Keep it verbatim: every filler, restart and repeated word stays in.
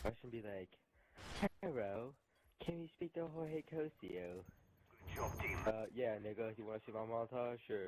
and be like, "Hello, can you speak to Jorge Cosio?" Good job, team. Uh, yeah, nigga, you wanna see my montage? Sure.